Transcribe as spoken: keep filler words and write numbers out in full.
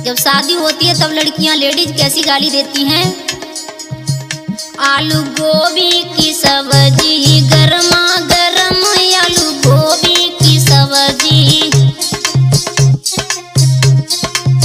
जब शादी होती है तब लड़कियां लेडीज कैसी गाली देती हैं। आलू गोभी की सब